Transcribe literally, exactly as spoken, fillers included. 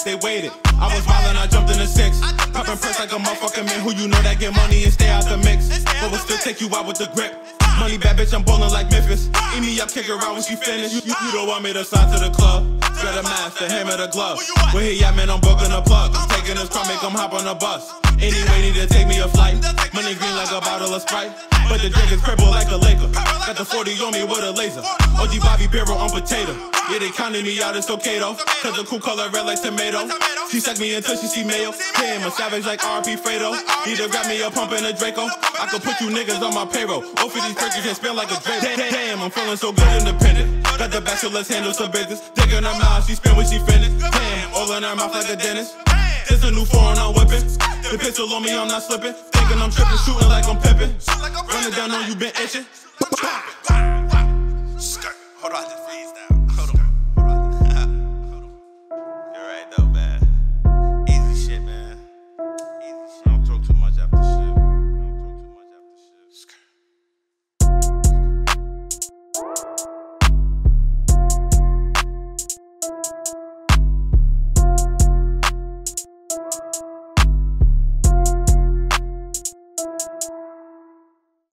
they waited. I was wildin', I jumped in the six. Poppin' press like a motherfucking man who you know that get money and stay out the mix. But will still take you out with the grip. Money bad bitch, I'm ballin' like Memphis. Eat me up, kick her out when she finished. You, you, you don't want me to sign to the club. Got a mask, the hammer, the glove. Where he at, man, I'm broken a plug. I'm taking this car, make him hop on the bus. Anyway, need to take me a flight. Money green like a bottle of Sprite. But the drink is purple like a Laker. Got the forty on me with a laser. O G Bobby Barrel on potato. Yeah, they counted me out, it's okay though. Cause the cool color red like tomato. She sucked me until she see mayo. Damn, a savage like R P Fredo. Need to grab me a pump and a Draco. I could put you niggas on my payroll. Both of these perkins can spin like a Draco. Damn, I'm feeling so good independent. Got the back, so let's handle some business. Dick in her mouth, she spin when she finished. Damn, all in her mouth like a dentist. This a new foreign, I'm whipping. The pistol on me, I'm not slipping. Thinking I'm tripping, shooting like I'm pippin'. Running down on you, been itching. Skirt, hold on.